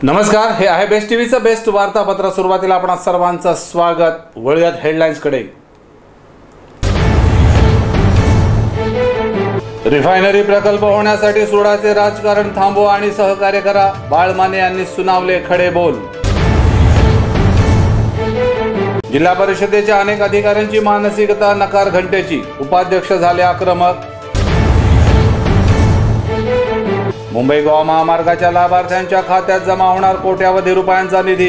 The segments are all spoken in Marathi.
नमस्कार, हे आहे बेस्ट टीव्हीचं बेस्ट वार्तापत्र। सुरुवातीला आपणा सर्वांचं स्वागत। वळूयात हेडलाईन्सकडे। रिफायनरी प्रकल्प होण्यासाठी सुडाचे राजकारण थांबवा आणि सहकार्य करा, बाळमाने यांनी सुनावले खडे बोल। जिल्हा परिषदेच्या अनेक अधिकाऱ्यांची मानसिकता नकार घंटेची, उपाध्यक्ष झाले आक्रमक। मुंबई गोवा महामार्गाच्या लाभार्थ्यांच्या खात्यात जमा होणार कोट्यावधी रुपयांचा निधी।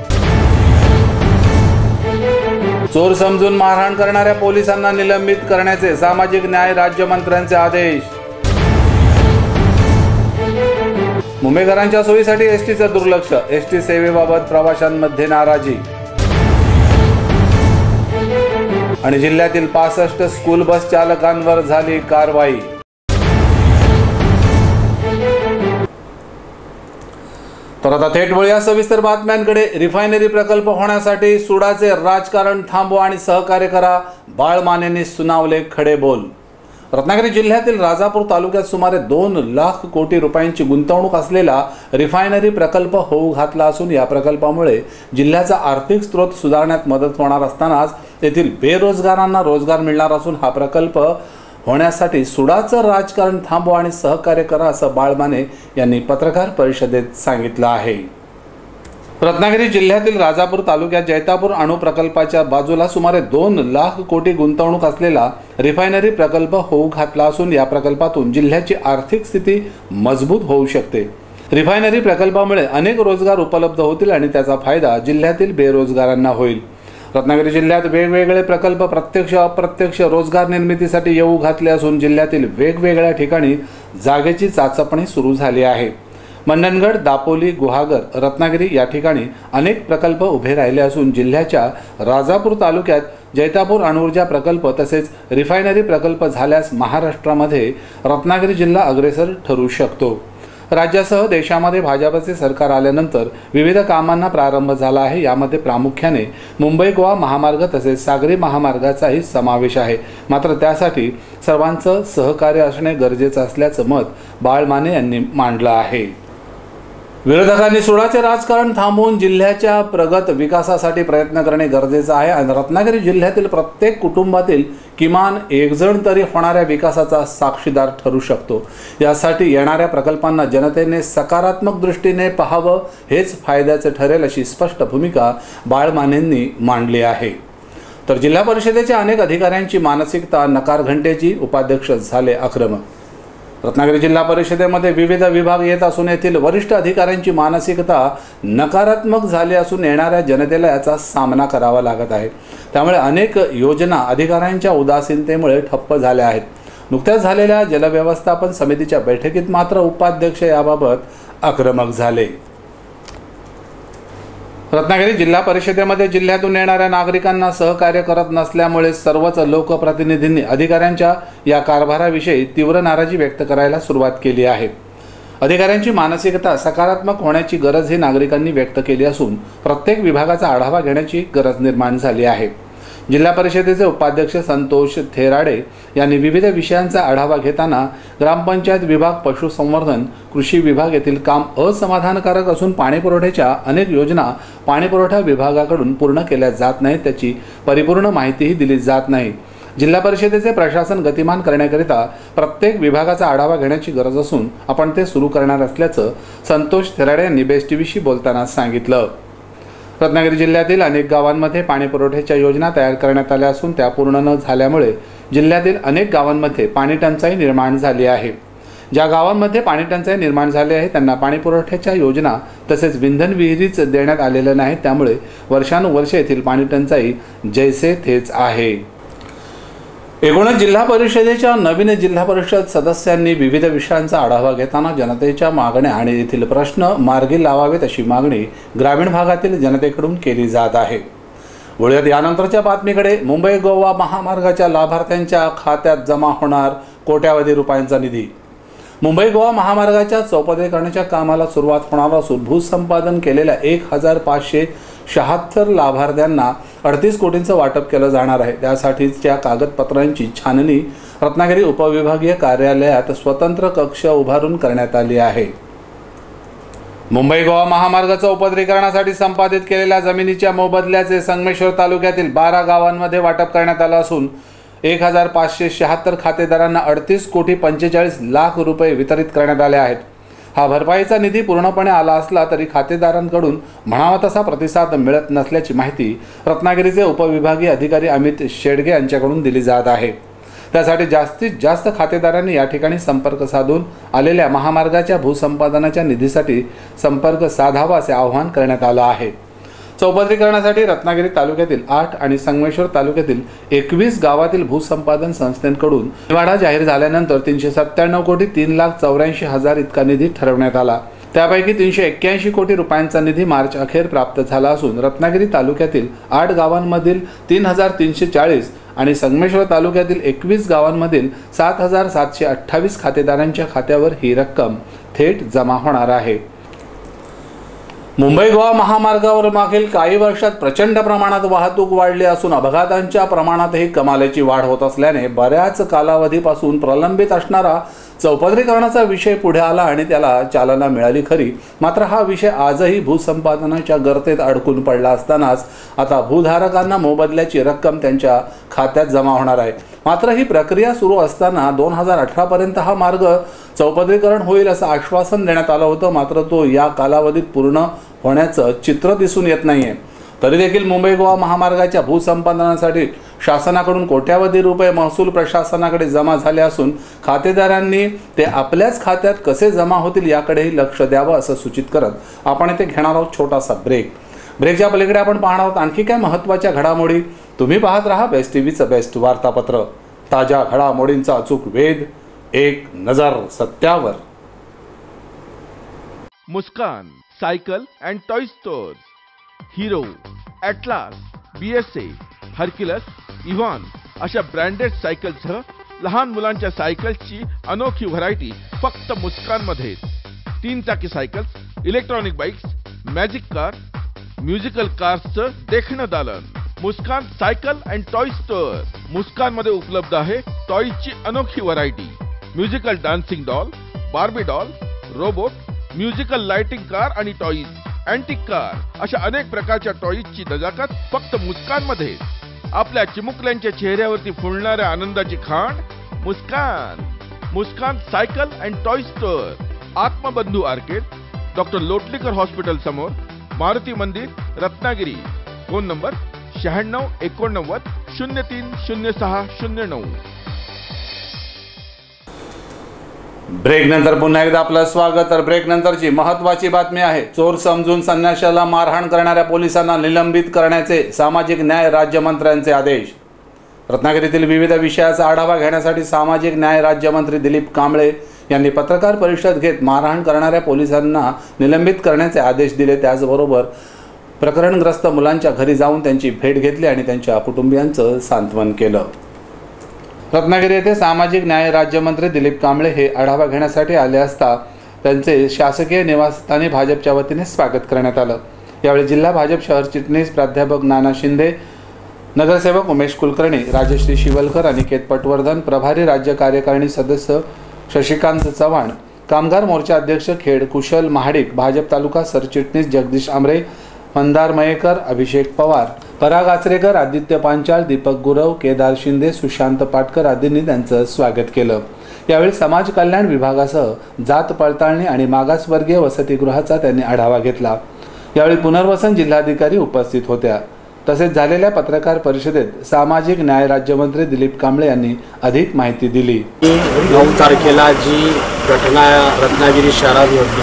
चोर समजून मारहाण करणाऱ्या पोलिसांना निलंबित करण्याचे सामाजिक न्याय राज्यमंत्र्यांचे आदेश। मुंबईकरांच्या सोयीसाठी एसटीचं दुर्लक्ष, एसटी सेवेबाबत प्रवाशांमध्ये नाराजी। आणि जिल्ह्यातील 65 स्कूल बस चालकांवर झाली कारवाई। तर आता थेट वळूया सविस्तर बातम्यांकडे। रिफायनरी प्रकल्प होण्यासाठी सुडाचे राजकारण थांबवा आणि सहकार्य करा, बाळमानेंनी सुनावले खडे बोल। रत्नागिरी जिल्ह्यातील राजापूर तालुक्यात सुमारे 2 लाख कोटी रुपयांची गुंतवणूक असलेला रिफायनरी प्रकल्प होऊ घातला असून या प्रकल्पामुळे जिल्ह्याचा आर्थिक स्रोत सुधारण्यात मदत होणार असतानाच येथील बेरोजगारांना रोजगार मिळणार असून हा प्रकल्प होण्यासाठी सुडाचं राजकारण थांबवा आणि सहकार्य करा असं बाळमाने यांनी पत्रकार परिषदेत सांगितलं आहे। रत्नागिरी जिल्ह्यातील राजापूर तालुक्यात जैतापूर अणु प्रकल्पाच्या बाजूला सुमारे 2 लाख कोटी गुंतवणूक असलेला रिफायनरी प्रकल्प होऊ घातला असून या प्रकल्पातून जिल्ह्याची आर्थिक स्थिती मजबूत होऊ शकते। रिफायनरी प्रकल्पामुळे अनेक रोजगार उपलब्ध होतील आणि त्याचा फायदा जिल्ह्यातील बेरोजगारांना होईल। रत्नागिरी जिल्ह्यात वेगवेगळे प्रकल्प प्रत्यक्ष अप्रत्यक्ष रोजगार निर्मितीसाठी येऊ घातले असून जिल्ह्यातील वेगवेगळ्या ठिकाणी जागेची चाचपणी सुरू झाली आहे। मंडणगड, दापोली, गुहागर, रत्नागिरी या ठिकाणी अनेक प्रकल्प उभे राहिले असून जिल्ह्याच्या राजापूर तालुक्यात जैतापूर अणुऊर्जा प्रकल्प तसेच रिफायनरी प्रकल्प झाल्यास महाराष्ट्रामध्ये रत्नागिरी जिल्हा अग्रेसर ठरू शकतो। राज्यासह देशामध्ये भाजपचे सरकार आल्यानंतर विविध कामांना प्रारंभ झाला आहे। यामध्ये प्रामुख्याने मुंबई गोवा महामार्ग तसेच सागरी महामार्गाचाही समावेश आहे। मात्र त्यासाठी सर्वांचं सहकार्य असणे गरजेचं असल्याचं मत बाळमाने यांनी मांडलं आहे। विरोधकांनी सुडाचे राजकारण थांबवून जिल्ह्याच्या प्रगत विकासासाठी प्रयत्न करणे गरजेचं आहे आणि रत्नागिरी जिल्ह्यातील प्रत्येक कुटुंबातील किमान एक जण तरी होणाऱ्या विकासाचा साक्षीदार ठरू शकतो। यासाठी येणाऱ्या प्रकल्पांना जनतेने सकारात्मक दृष्टीने पाहावं, हेच फायद्याचे ठरेल अशी स्पष्ट भूमिका बाळमानेंनी मांडली आहे। तर जिल्हा परिषदेच्या अनेक अधिकाऱ्यांची मानसिकता नकार घंटेची, उपाध्यक्ष झाले आक्रमक। रत्नागिरी जिल्हा परिषदेमध्ये विविध विभाग येत असून येथील वरिष्ठ अधिकाऱ्यांची मानसिकता नकारात्मक झाली असून येणाऱ्या जनतेला याचा सामना करावा लागत आहे। त्यामुळे अनेक योजना अधिकाऱ्यांच्या उदासीनतेमुळे ठप्प झाल्या आहेत। नुकत्याच झालेल्या जलव्यवस्थापन समितीच्या बैठकीत मात्र उपाध्यक्ष याबाबत आक्रमक झाले। रत्नागिरी जिल्हा परिषदेमध्ये जिल्ह्यातून येणाऱ्या नागरिकांना सहकार्य करत नसल्यामुळे सर्वच लोकप्रतिनिधींनी अधिकाऱ्यांच्या या कारभाराविषयी तीव्र नाराजी व्यक्त करायला सुरुवात केली आहे। अधिकाऱ्यांची मानसिकता सकारात्मक होण्याची गरज ही नागरिकांनी व्यक्त केली असून प्रत्येक विभागाचा आढावा घेण्याची गरज निर्माण झाली आहे। जिल्हा परिषदेचे उपाध्यक्ष संतोष थेराडे यांनी विविध विषयांचा आढावा घेताना ग्रामपंचायत विभाग, पशुसंवर्धन, कृषी विभाग येथील काम असमाधानकारक असून पाणीपुरवठ्याच्या अनेक योजना पाणीपुरवठा विभागाकडून पूर्ण केल्या जात नाहीत, त्याची परिपूर्ण माहितीही दिली जात नाही। जिल्हा परिषदेचे प्रशासन गतिमान करण्याकरिता प्रत्येक विभागाचा आढावा घेण्याची गरज असून आपण ते सुरू करणार असल्याचं संतोष थेराडे यांनी बेस्ट टीव्हीशी बोलताना सांगितलं। रत्नागिरी जिल्ह्यातील अनेक गावांमध्ये पाणीपुरवठ्याच्या योजना तयार करण्यात आल्या असून त्या पूर्ण न झाल्यामुळे जिल्ह्यातील अनेक गावांमध्ये पाणी टंचाई निर्माण झाली आहे। ज्या गावांमध्ये पाणी टंचाई निर्माण झाली आहे त्यांना पाणीपुरवठ्याच्या योजना तसेच विंधन विहिरीच देण्यात आलेल्या नाहीत, त्यामुळे वर्षानुवर्षे येथील पाणी टंचाई जैसे थेच आहे। एकूणच जिल्हा परिषदेच्या नवीन जिल्हा परिषद सदस्यांनी विविध विषयांचा आढावा घेताना जनतेच्या मागण्या आणि येथील प्रश्न मार्गी लावावेत अशी मागणी ग्रामीण भागातील जनतेकडून केली जात आहे। वळूयात यानंतरच्या बातमीकडे। मुंबई गोवा महामार्गाच्या लाभार्थ्यांच्या खात्यात जमा होणार कोट्यावधी रुपयांचा निधी। मुंबई गोवा महामार्गाच्या चौपदरीकरणाच्या कामाला सुरुवात होणार असून भूसंपादन केलेल्या 1576 लाभार्थ्यांना 38 कोटींचं वाटप केलं जाणार आहे। त्यासाठीच्या कागदपत्रांची छाननी रत्नागिरी उपविभागीय कार्यालयात स्वतंत्र कक्ष उभारून करण्यात आली आहे। मुंबई गोवा महामार्गाच्या उपद्रीकरणासाठी संपादित केलेल्या जमिनीच्या मोबदल्याचे संगमेश्वर तालुक्यातील 12 गावांमध्ये वाटप करण्यात आलं असून 1576 खातेदारांना 38,45,00,000 रुपये वितरित करण्यात आले आहेत। हा भरपाईचा निधी पूर्णपणे आला असला तरी खातेदारांकडून म्हणावा तसा प्रतिसाद मिळत नसल्याची माहिती रत्नागिरीचे उपविभागीय अधिकारी अमित शेडगे यांच्याकडून दिली जात आहे। त्यासाठी जास्तीत जास्त खातेदारांनी या ठिकाणी संपर्क साधून आलेल्या महामार्गाच्या भूसंपादनाच्या निधीसाठी संपर्क साधावा असे आवाहन करण्यात आलं आहे। चौपदरीकरणासाठी रत्नागिरी तालुक्यातील 8 आणि संगमेश्वर तालुक्यातील 21 गावातील भूसंपादन संस्थांकडून निवाडा जाहीर झाल्यानंतर 397 कोटी 3,84,000 इतका निधी ठरवण्यात आला। त्यापैकी 381 कोटी रुपयांचा निधी मार्च अखेर प्राप्त झाला असून रत्नागिरी तालुक्यातील 8 गावांमधील 3,340 आणि संगमेश्वर तालुक्यातील 21 गावांमधील 7,728 खातेदारांच्या खात्यावर ही रक्कम थेट जमा होणार आहे। मुंबई गोवा महामार्गावर मागील काही वर्षात प्रचंड प्रमाणात वाहतूक वाढली असून अपघातांच्या प्रमाणातही कमालीची वाढ होत असल्याने बऱ्याच कालावधीपासून प्रलंबित असणारा चौपदरीकरणाचा विषय पुढे आला आणि त्याला चालना मिळाली खरी, मात्र हा विषय आजही भूसंपादनाच्या गर्तेत अडकून पडला असतानाच आता भूधारकांना मोबदल्याची रक्कम त्यांच्या खात्यात जमा होणार आहे। मात्र ही प्रक्रिया सुरू असताना 2018 पर्यंत हा मार्ग चौपदरीकरण होईल असं आश्वासन देण्यात आलं होतं, मात्र तो या कालावधीत पूर्ण होण्याचं चित्र दिसून येत नाहीये। तरी देखील मुंबई गोवा महामार्गाच्या भूसंपादनासाठी शासनाकडून कोट्यावधी रुपये महसूल प्रशासनाकडे जमा झाले असून खातेदारांनी ते आपल्याच खात्यात कसे जमा होतील याकडेही लक्ष द्यावं असं सूचित करत आपण इथे घेणार आहोत छोटासा ब्रेकच्या पलीकडे आपण पाहणार आहोत आणखी काय महत्त्वाच्या घडामोडी। तुम्ही पाहत रहा बेस्ट टीव्हीचं बेस्ट वार्तापत्र, ताज्या घडामोडींचा अचूक वेध, एक नजर सत्यावर। Muskan cycle and toy stores, Hero, Atlas, BSA, Hercules, Avon अशा ब्रँडेड सायकलसह लहान मुलांच्या सायकल्सची अनोखी व्हरायटी फक्त मुस्कानमध्ये। 3 चाकी cycles, electronic bikes, magic car, musical कार्सचं देखणं दालन। Muskan cycle and toy store. मुस्कानमध्ये उपलब्ध आहे टॉयची अनोखी variety, musical dancing doll, Barbie doll, robot, musical lighting car आणि टॉईज, अँटिक कार अशा अनेक प्रकारच्या टॉईजची नजाकत फक्त मुस्कानमध्ये। आपल्या चिमुकल्यांच्या चेहऱ्यावरती फुलणाऱ्या आनंदाची खाण Muskan cycle and toy store, Atmabandhu arcade, doctor Lotlikar hospital समोर, मारुती मंदिर, रत्नागिरी। फोन नंबर 9689 ब्रेक नंतर पुन्हा एकदा आपलं स्वागत। तर ब्रेक नंतरची महत्त्वाची बातमी आहे। चोर समजून संन्याशाला मारहाण करणाऱ्या पोलिसांना निलंबित करण्याचे सामाजिक न्याय राज्यमंत्र्यांचे आदेश। रत्नागिरीतील विविध विषयाचा आढावा घेण्यासाठी सामाजिक न्याय राज्यमंत्री दिलीप कांबळे यांनी पत्रकार परिषद घेत मारहाण करणाऱ्या पोलिसांना निलंबित करण्याचे आदेश दिले। त्याचबरोबर प्रकरणग्रस्त मुलांच्या घरी जाऊन त्यांची भेट घेतली आणि त्यांच्या कुटुंबियांचं सांत्वन केलं। रत्नागिरी येथे सामाजिक न्याय राज्यमंत्री दिलीप कांबळे हे आढावा घेण्यासाठी आले असता त्यांचे शासकीय निवासस्थानी भाजपच्या वतीने स्वागत करण्यात आलं। यावेळी जिल्हा भाजप शहर चिटणीस प्राध्यापक नाना शिंदे, नगरसेवक उमेश कुलकर्णी, राजश्री शिवलकर, अनिकेत पटवर्धन, प्रभारी राज्य कार्यकारिणी सदस्य शशिकांत चव्हाण, कामगार मोर्चा अध्यक्ष खेड कुशल महाडिक, भाजप तालुका सरचिटणीस जगदीश आमरे, मंदार मयेकर, अभिषेक पवार, पराग आचरेकर, आदित्य पांचाळ, दीपक गुरव, केदार शिंदे, सुशांत पाटकर आदींनी त्यांचं स्वागत केलं। यावेळी समाज कल्याण विभागासह जात पडताळणी आणि मागासवर्गीय वसतिगृहाचा त्यांनी आढावा घेतला। यावेळी पुनर्वसन जिल्हाधिकारी उपस्थित होत्या। तसेच झालेल्या पत्रकार परिषदेत सामाजिक न्याय राज्यमंत्री दिलीप कांबळे यांनी अधिक माहिती दिली। 9 तारखेला जी घटना रत्नागिरी शहरात घडली,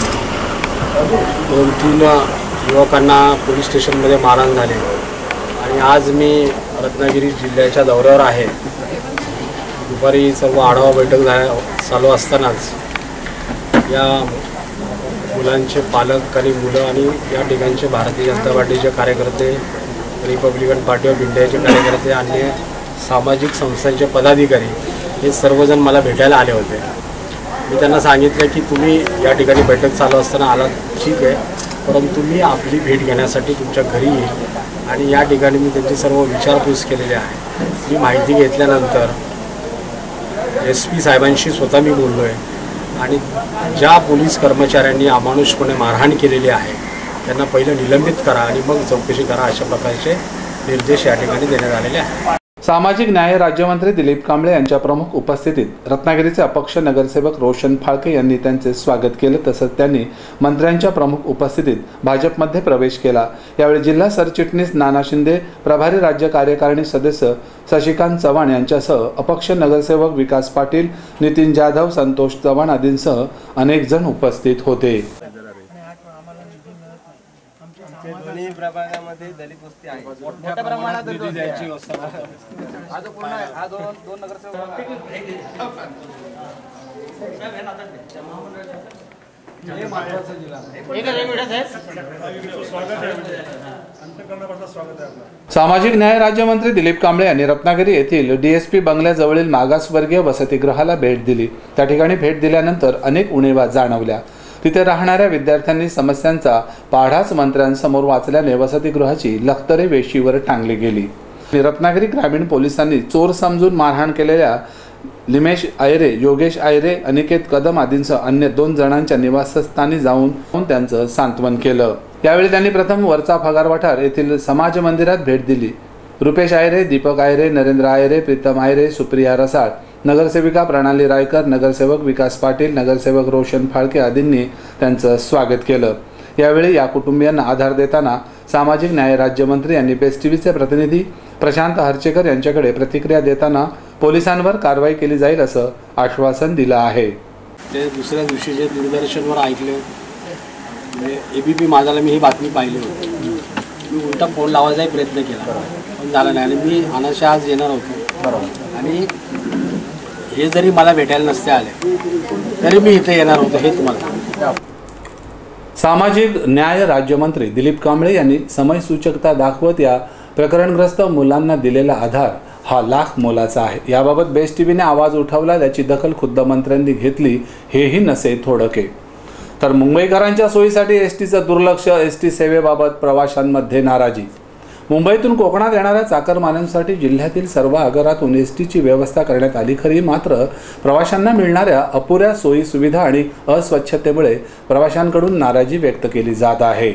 2-3 युवकांना पोलीस स्टेशनमध्ये मारहाण झाले आणि आज मी रत्नागिरी जिल्ह्याच्या दौऱ्यावर आहे। दुपारी सर्व आढावा बैठक चालू असतानाच या मुलांचे पालक आणि मुलं आणि या ठिकाणचे भारतीय जनता पार्टीचे कार्यकर्ते, रिपब्लिकन पार्टी ऑफ इंडियाचे कार्यकर्ते, अन्य सामाजिक संस्थांचे पदाधिकारी हे सर्वजण मला भेटायला आले होते। मी त्यांना सांगितलं की तुम्ही या ठिकाणी बैठक चालू असताना आलात ठीक आहे, परंतु मी आपली भेट घेण्यासाठी तुमच्या घरी येईल आणि या ठिकाणी मी त्यांची सर्व विचारपूस केलेली आहे। मी माहिती घेतल्यानंतर SP साहेबांशी स्वतः मी बोललो आहे आणि ज्या पोलीस कर्मचाऱ्यांनी अमानुषपणे मारहाण केलेली आहे त्यांना पहिलं निलंबित करा आणि मग चौकशी करा, अशा प्रकारचे निर्देश या ठिकाणी देण्यात आलेले आहेत. सामाजिक न्याय राज्यमंत्री दिलीप कांबळे यांच्या प्रमुख उपस्थितीत रत्नागिरीचे अपक्ष नगरसेवक रोशन फाळके यांनी त्यांचे स्वागत केले. तसंच त्यांनी मंत्र्यांच्या प्रमुख उपस्थितीत भाजपमध्ये प्रवेश केला. यावेळी जिल्हा सरचिटणीस नाना शिंदे, प्रभारी राज्य कार्यकारिणी सदस्य शशिकांत चव्हाण यांच्यासह अपक्ष नगरसेवक विकास पाटील, नितीन जाधव, संतोष चव्हाण आदींसह अनेक जण उपस्थित होते. दोन्ही प्रभागामध्ये दलित वस्ती आहे. मोठ्या प्रमाणात निधी द्यायची व्यवस्था आज पूर्ण आहे. हा दोन नगरसेवक सामाजिक न्याय राज्यमंत्री दिलीप कांबळे यांनी रत्नागिरी येथील डीएसपी बंगल्याजवळील मागासवर्गीय वसतिगृहाला भेट दिली. त्या ठिकाणी भेट दिल्यानंतर अनेक उणीवा जाणवल्या. तिथे राहणाऱ्या विद्यार्थ्यांनी समस्यांचा पाढाच मंत्र्यांसमोर वाचल्याने वसतिगृहाची लखतरे वेशीवर टांगली गेली. रत्नागिरी ग्रामीण पोलिसांनी चोर समजून मारहाण केलेल्या लिमेश आयरे, योगेश आयरे, अनिकेत कदम आदींसह अन्य 2 जणांच्या निवासस्थानी जाऊन त्यांचं सांत्वन केलं. यावेळी त्यांनी प्रथम वरचा फगार वठार येथील समाज मंदिरात भेट दिली. रुपेश आयरे, दीपक आयरे, नरेंद्र आयरे, प्रीतम आयरे, सुप्रिया रसाळ, नगरसेविका प्रणाली रायकर, नगरसेवक विकास पाटील, नगरसेवक रोशन फाळके आदींनी त्यांचं स्वागत केलं. यावेळी या कुटुंबियांना आधार देताना सामाजिक न्याय राज्यमंत्री यांनी बेस्ट टीव्हीचे प्रतिनिधी प्रशांत हर्चेकर यांच्याकडे प्रतिक्रिया देताना पोलिसांवर कारवाई केली जाईल असं आश्वासन दिलं आहे. ते दुसऱ्या दिवशी जे दूरदर्शनवर ऐकले, म्हणजे ABP माझाला मी ही बातमी पाहिली होती. मी उलटा फोन लावायचाही प्रयत्न केला पण झाला नाही. आणि मी अनाशा आज येणार होतो. बरोबर. आणि हे जरी मला भेटायला नसते आले तरी मी इथे येणार होतो, हे तुम्हाला. सामाजिक न्याय राज्यमंत्री दिलीप कांबळे यांनी समयसूचकता दाखवत या प्रकरणग्रस्त मुलांना दिलेला आधार हा लाख मोलाचा आहे. याबाबत बेस्ट टीव्हीने आवाज उठवला, त्याची दखल खुद्द मंत्र्यांनी घेतली, हेही नसे थोडके. तर मुंबईकरांच्या सोयीसाठी एसटीचं दुर्लक्ष, एसटी सेवेबाबत प्रवाशांमध्ये नाराजी. मुंबईतून कोकणात येणाऱ्या चाकरमान्यांसाठी जिल्ह्यातील सर्व आगारातून एसटीची व्यवस्था करण्यात आली खरी, मात्र प्रवाशांना मिळणाऱ्या अपुऱ्या सोयी सुविधा आणि अस्वच्छतेमुळे प्रवाशांकडून नाराजी व्यक्त केली जात आहे.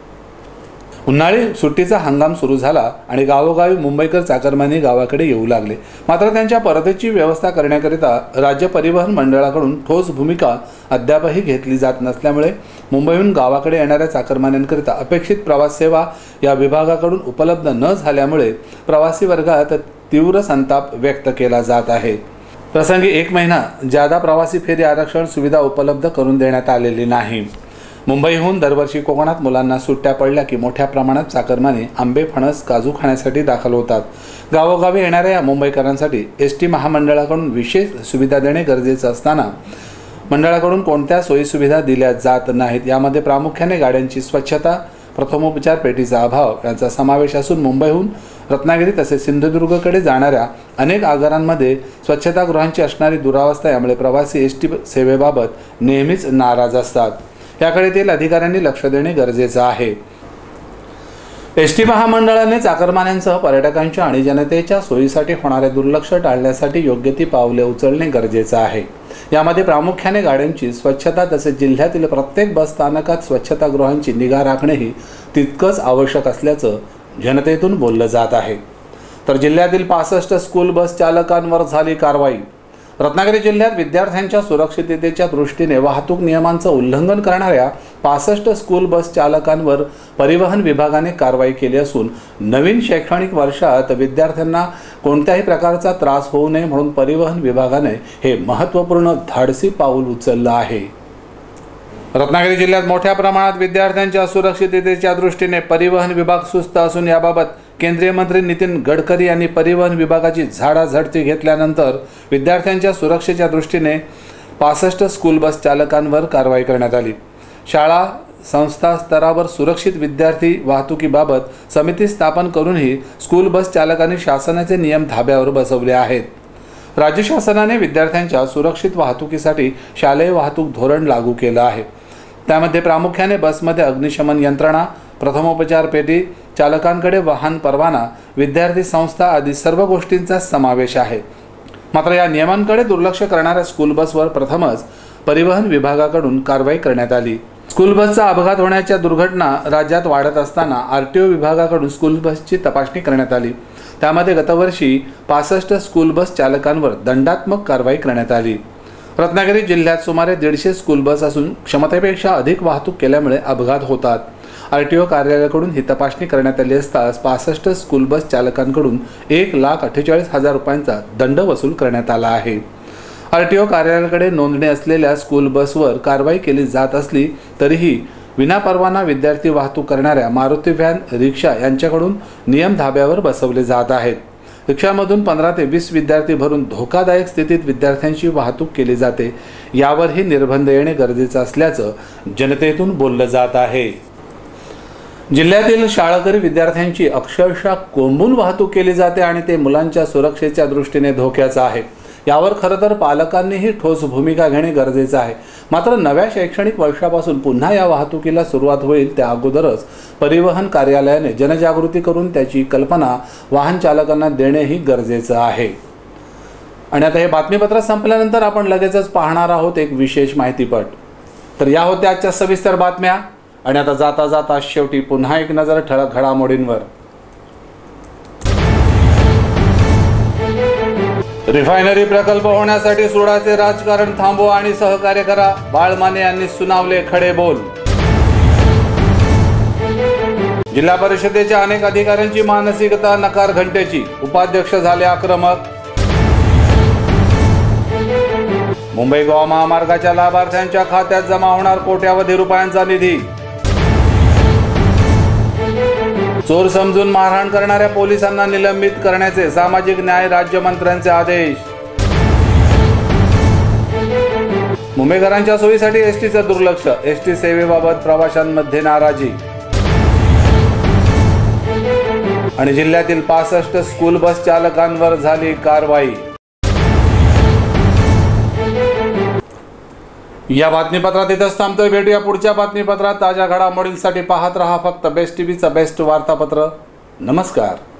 उन्हाळी सुट्टीचा हंगाम सुरू झाला आणि गावोगावी मुंबईकर चाकरमानी गावाकडे येऊ लागले. मात्र त्यांच्या परतीची व्यवस्था करण्याकरिता राज्य परिवहन मंडळाकडून ठोस भूमिका अद्यापही घेतली जात नसल्यामुळे मुंबईहून गावाकडे येणाऱ्या चाकरमान्यांकरिता अपेक्षित प्रवास सेवा या विभागाकडून उपलब्ध न झाल्यामुळे प्रवासी वर्गात तीव्र संताप व्यक्त केला जात आहे. प्रसंगी 1 महिना जादा प्रवासी फेरी आरक्षण सुविधा उपलब्ध करून देण्यात आलेली नाही. मुंबईहून दरवर्षी कोकणात मुलांना सुट्ट्या पडल्या की मोठ्या प्रमाणात चाकरमानी आंबे, फणस, काजू खाण्यासाठी दाखल होतात. गावोगावी येणाऱ्या या मुंबईकरांसाठी एसटी महामंडळाकडून विशेष सुविधा देणे गरजेचं असताना मंडळाकडून कोणत्या सोयीसुविधा दिल्या जात नाहीत. यामध्ये प्रामुख्याने गाड्यांची स्वच्छता, प्रथमोपचार पेटीचा अभाव यांचा समावेश असून मुंबईहून रत्नागिरी तसेच सिंधुदुर्गकडे जाणाऱ्या अनेक आगारांमध्ये स्वच्छतागृहांची असणारी दुरावस्था यामुळे प्रवासी एसटी सेवेबाबत नेहमीच नाराज असतात. याकडे तेल अधिकाऱ्यांनी लक्ष देणे गरजेचं आहे. एसटी महामंडळाने चाकरमान्यांसह पर्यटकांच्या आणि जनतेच्या सोयीसाठी होणारे दुर्लक्ष टाळण्यासाठी योग्य ती पावले उचलणे गरजेचं आहे. यामध्ये प्रामुख्याने गाड्यांची स्वच्छता तसेच जिल्ह्यातील प्रत्येक बस स्थानकात स्वच्छतागृहांची निगा राखणेही तितकंच आवश्यक असल्याचं जनतेतून बोललं जात आहे. तर जिल्ह्यातील 65 स्कूल बस चालकांवर झाली कारवाई. रत्नागिरी जिल्ह्यात विद्यार्थ्यांच्या सुरक्षिततेच्या दृष्टीने वाहतूक नियमांचं उल्लंघन करणाऱ्या 65 स्कूल बस चालकांवर परिवहन विभागाने कारवाई केली असून नवीन शैक्षणिक वर्षात विद्यार्थ्यांना कोणत्याही प्रकारचा त्रास होऊ नये म्हणून परिवहन विभागाने हे महत्त्वपूर्ण धाडसी पाऊल उचललं आहे. रत्नागिरी जिल्ह्यात मोठ्या प्रमाणात विद्यार्थ्यांच्या सुरक्षिततेच्या दृष्टीने परिवहन विभाग सुस्त असून याबाबत केंद्रीय मंत्री नितीन गडकरी यांनी परिवहन विभागाची झाडाझडती घेतल्यानंतर विद्यार्थ्यांच्या सुरक्षेच्या दृष्टीने 65 स्कूल बस चालकांवर कारवाई करण्यात आली. शाळा संस्था स्तरावर सुरक्षित विद्यार्थी वाहतुकीबाबत समिती स्थापन करूनही स्कूल बस चालकांनी शासनाचे नियम धाब्यावर बसवले आहेत. राज्य शासनाने विद्यार्थ्यांच्या सुरक्षित वाहतुकीसाठी शालेय वाहतूक धोरण लागू केलं आहे. त्यामध्ये प्रामुख्याने बसमध्ये अग्निशमन यंत्रणा, प्रथमोपचार पेटी, चालकांकडे वाहन परवाना, विद्यार्थी संस्था आदी सर्व गोष्टींचा समावेश आहे. मात्र या नियमांकडे दुर्लक्ष करणाऱ्या स्कूल बसवर प्रथमच परिवहन विभागाकडून कारवाई करण्यात आली। स्कूल बसचा अपघात होण्याच्या दुर्घटना राज्यात वाढत असताना आरटीओ विभागाकडून स्कूल बसची तपासणी करण्यात आली। त्यामध्ये गतवर्षी 65 स्कूल बस चालकांवर दंडात्मक कारवाई करण्यात आली। रत्नागिरी जिल्ह्यात सुमारे 150 स्कूल बस असून क्षमतेपेक्षा अधिक वाहतूक केल्यामुळे अपघात होतात। आरटीओ कार्यालयाकडून ही तपासणी करण्यात आली असता 65 स्कूल बस चालकांकडून 1,48,000 रुपयांचा दंड वसूल करण्यात आला आहे। आरटीओ कार्यालयाकडे नोंदणी असलेल्या स्कूल बसवर कारवाई केली जात असली तरीही विनापरवाना विद्यार्थी वाहतूक करणाऱ्या मारुती व्हॅन, रिक्षा यांच्याकडून नियम धाब्यावर बसवले जात आहेत। रिक्षामधून 15 ते 20 विद्यार्थी भरून धोकादायक स्थितीत विद्यार्थ्यांची वाहतूक केली जाते। यावरही निर्बंध येणे गरजेचे असल्याचं जनतेतून बोललं जात आहे। जिल्ह्यातील शाळकरी विद्यार्थ्यांची अक्षरशः कोंबून वाहतूक केली जाते आणि ते मुलांच्या सुरक्षेच्या दृष्टीने धोक्याचं आहे। यावर खरं तर पालकांनीही ठोस भूमिका घेणे गरजेचे आहे। मात्र नव्या शैक्षणिक वर्षापासून पुन्हा या वाहतुकीला सुरुवात होईल त्या अगोदरच परिवहन कार्यालयाने जनजागृती करून त्याची कल्पना वाहन चालकांना देणेही गरजेचं आहे। आणि आता हे बातमीपत्र संपल्यानंतर आपण लगेचच पाहणार आहोत एक विशेष माहितीपट। तर या होत्या आजच्या सविस्तर बातम्या आणि आता जाता जाता शेवटी पुन्हा एक नजर ठळक घडामोडींवर। रिफायनरी प्रकल्प होण्यासाठी सुडाचे राजकारण थांबवा आणि सहकार्य करा, बाळ माने यांनी सुनावले खडे बोल। जिल्हा परिषदेच्या अनेक अधिकाऱ्यांची मानसिकता नकार घंटेची, उपाध्यक्ष झाले आक्रमक। मुंबई गोवा महामार्गाच्या लाभार्थ्यांच्या खात्यात जमा होणार कोट्यावधी रुपयांचा निधी। चोर समजून मारहाण करणाऱ्या पोलिसांना निलंबित करण्याचे सामाजिक न्याय राज्यमंत्र्यांचे आदेश। मुंबईकरांच्या सोयीसाठी एसटीचं दुर्लक्ष, एसटी सेवेबाबत प्रवाशांमध्ये नाराजी। आणि जिल्ह्यातील 65 स्कूल बस चालकांवर झाली कारवाई। या बातमीपत्रात इथंच थांबतोय। भेटूया पुढच्या बातमीपत्रात। ताज्या घडामोडींसाठी पाहत रहा फक्त बेस्ट टीव्हीचं बेस्ट वार्तापत्र। नमस्कार।